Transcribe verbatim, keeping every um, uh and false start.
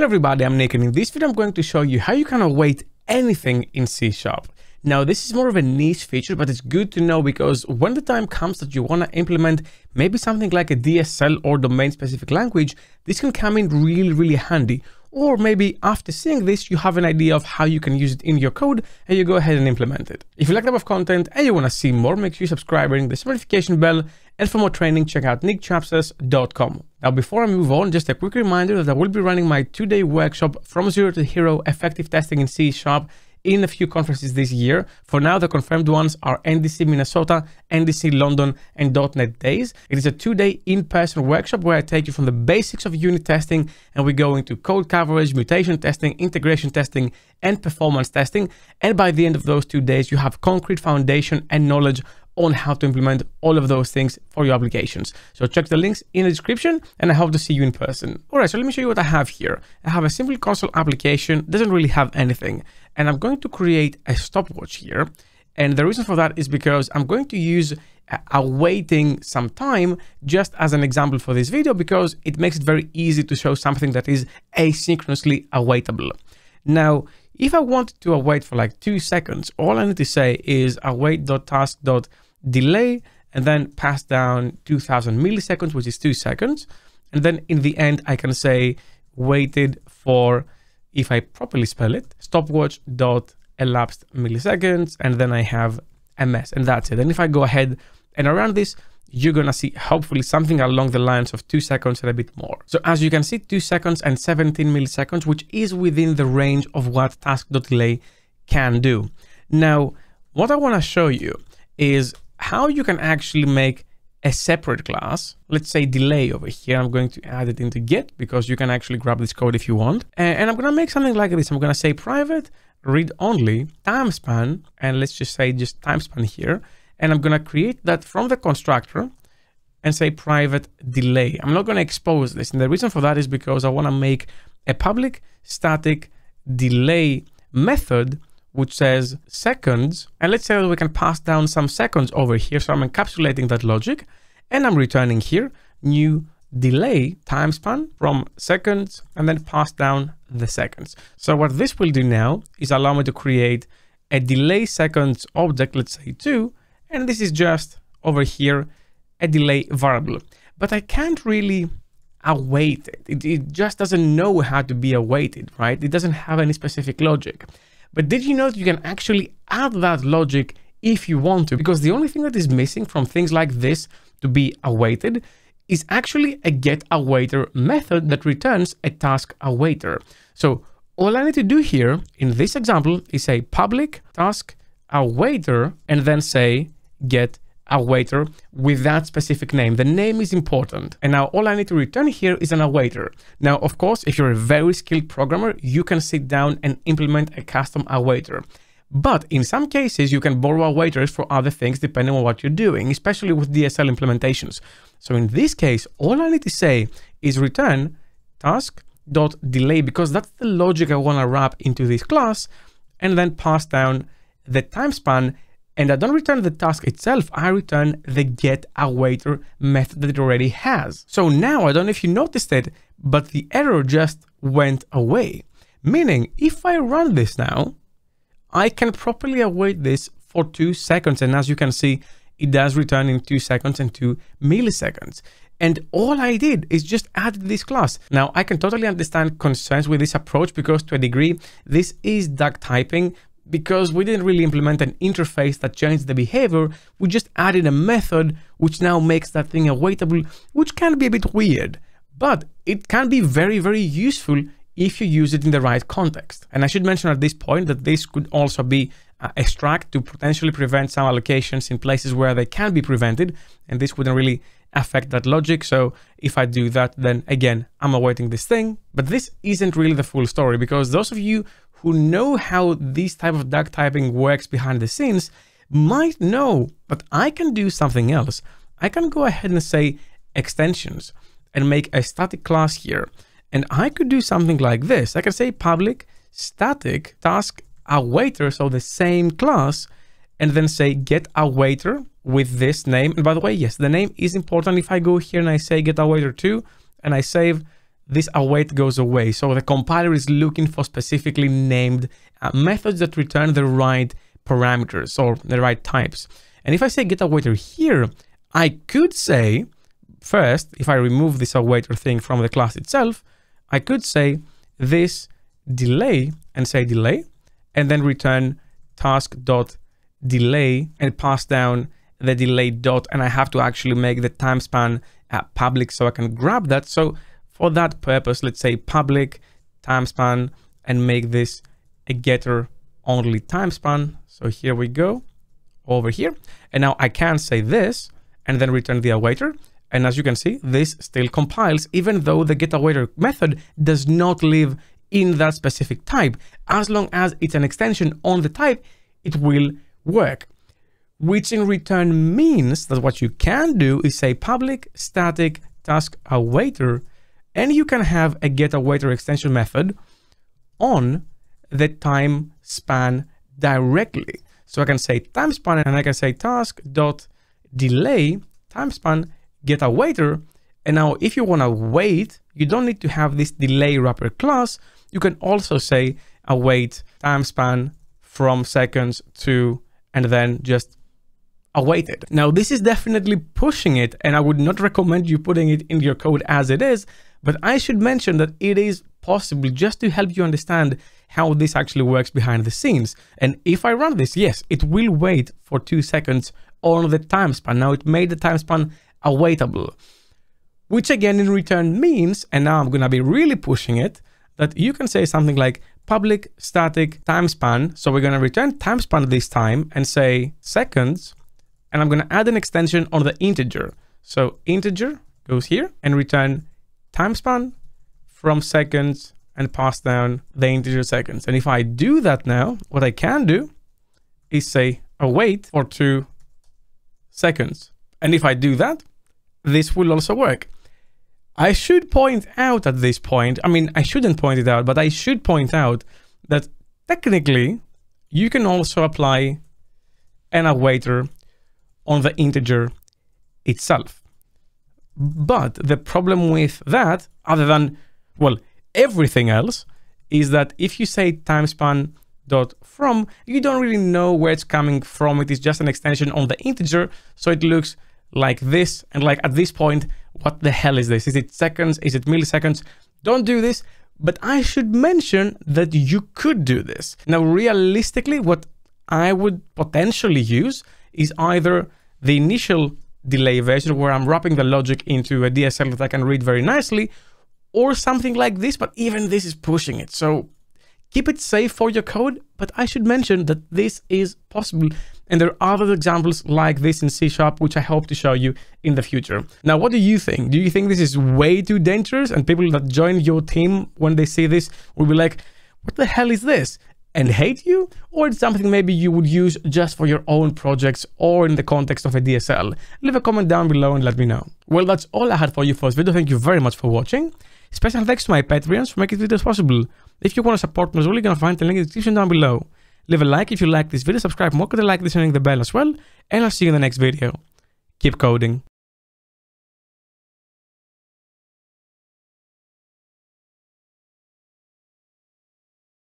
Hello everybody, I'm Nick, and in this video I'm going to show you how you can await anything in C sharp. Now this is more of a niche feature, but it's good to know because when the time comes that you want to implement maybe something like a D S L or domain specific language, this can come in really, really handy. Or maybe after seeing this, you have an idea of how you can use it in your code and you go ahead and implement it. If you like that type of content and you want to see more, make sure you subscribe, ring the notification bell, and for more training, check out nick chapsas dot com. Now, before I move on, just a quick reminder that I will be running my two-day workshop from zero to hero effective testing in C sharp in a few conferences this year. For now, the confirmed ones are N D C Minnesota, N D C London, and dotnet Days. It is a two-day in-person workshop where I take you from the basics of unit testing and we go into code coverage, mutation testing, integration testing, and performance testing. And by the end of those two days, you have concrete foundation and knowledge on how to implement all of those things for your applications. So check the links in the description and I hope to see you in person. All right, so let me show you what I have here. I have a simple console application, doesn't really have anything. And I'm going to create a stopwatch here. And the reason for that is because I'm going to use uh, awaiting some time just as an example for this video, because it makes it very easy to show something that is asynchronously awaitable. Now, if I want to await for like two seconds, all I need to say is await.task.delay and then pass down two thousand milliseconds, which is two seconds. And then in the end, I can say waited for, if I properly spell it, stopwatch.elapsed milliseconds, and then I have a mess, and that's it. And if I go ahead and around this, you're gonna see hopefully something along the lines of two seconds and a bit more. So as you can see, two seconds and seventeen milliseconds, which is within the range of what task.delay can do. Now, what I wanna show you is how you can actually make a separate class, let's say delay over here. I'm going to add it into get because you can actually grab this code if you want. And I'm gonna make something like this. I'm gonna say private read only time span, and let's just say just time span here. And I'm gonna create that from the constructor and say private delay. I'm not gonna expose this. And the reason for that is because I wanna make a public static delay method which says seconds, and let's say that we can pass down some seconds over here. So I'm encapsulating that logic and I'm returning here new delay time span from seconds and then pass down the seconds. So what this will do now is allow me to create a delay seconds object, let's say two, and this is just over here a delay variable, but I can't really await it. It, it just doesn't know how to be awaited, right? It doesn't have any specific logic. But did you know that you can actually add that logic if you want to? Because the only thing that is missing from things like this to be awaited is actually a getAwaiter method that returns a task awaiter. So all I need to do here in this example is say public task awaiter and then say getAwaiter with that specific name. The name is important. And now all I need to return here is an awaiter. Now, of course, if you're a very skilled programmer, you can sit down and implement a custom awaiter. But in some cases, you can borrow awaiters for other things depending on what you're doing, especially with D S L implementations. So in this case, all I need to say is return task.delay, because that's the logic I want to wrap into this class, and then pass down the time span. And I don't return the task itself, I return the getAwaiter method that it already has. So now, I don't know if you noticed it, but the error just went away. Meaning, if I run this now, I can properly await this for two seconds. And as you can see, it does return in two seconds and two milliseconds. And all I did is just add this class. Now, I can totally understand concerns with this approach because to a degree, this is duck typing, because we didn't really implement an interface that changed the behavior. We just added a method which now makes that thing awaitable, which can be a bit weird, but it can be very, very useful if you use it in the right context. And I should mention at this point that this could also be uh, extract to potentially prevent some allocations in places where they can be prevented, and this wouldn't really affect that logic. So if I do that, then again, I'm awaiting this thing. But this isn't really the full story, because those of you who know how this type of duck typing works behind the scenes might know, but I can do something else. I can go ahead and say extensions and make a static class here. And I could do something like this. I can say public static task awaiter, so the same class, and then say getAwaiter with this name. And by the way, yes, the name is important. If I go here and I say getAwaiter two and I save, this await goes away. So the compiler is looking for specifically named uh, methods that return the right parameters or the right types. And if I say get awaiter here, I could say, first, if I remove this awaiter thing from the class itself, I could say this delay and say delay, and then return task.delay and pass down the delay dot, and I have to actually make the time span uh, public so I can grab that. So for that purpose, let's say public time span and make this a getter only time span. So here we go over here. And now I can say this and then return the awaiter. And as you can see, this still compiles, even though the getAwaiter method does not live in that specific type. As long as it's an extension on the type, it will work. Which in return means that what you can do is say public static task awaiter, and you can have a getAwaiter extension method on the time span directly. So I can say time span and I can say task dot delay time span getAwaiter. And now if you want to wait, you don't need to have this delay wrapper class. You can also say await time span from seconds to, and then just await it. Now this is definitely pushing it, and I would not recommend you putting it in your code as it is, but I should mention that it is possible just to help you understand how this actually works behind the scenes. And if I run this, yes, it will wait for two seconds on the time span. Now it made the time span awaitable, which again in return means, and now I'm going to be really pushing it, that you can say something like public static time span. So we're going to return time span this time and say seconds, and I'm going to add an extension on the integer. So integer goes here and return time span from seconds and pass down the integer seconds. And if I do that now, what I can do is say await for two seconds. And if I do that, this will also work. I should point out at this point, I mean, I shouldn't point it out, but I should point out that technically you can also apply an awaiter on the integer itself. But the problem with that, other than, well, everything else, is that if you say timespan dot from, you don't really know where it's coming from. It is just an extension on the integer, so it looks like this. And like at this point, what the hell is this? Is it seconds? Is it milliseconds? Don't do this. But I should mention that you could do this. Now, realistically, what I would potentially use is either the initial delay version where I'm wrapping the logic into a D S L that I can read very nicely, or something like this, but even this is pushing it. So keep it safe for your code, but I should mention that this is possible. And there are other examples like this in C sharp, which I hope to show you in the future. Now, what do you think? Do you think this is way too dangerous? And people that join your team, when they see this, will be like, what the hell is this? And hate you? Or it's something maybe you would use just for your own projects or in the context of a D S L? Leave a comment down below and let me know. Well, that's all I had for you for this video. Thank you very much for watching. Special thanks to my Patreons for making videos possible. If you want to support me as well, you're going to find the link in the description down below. Leave a like if you like this video, subscribe more, click the like this and ring the bell as well, and I'll see you in the next video. Keep coding.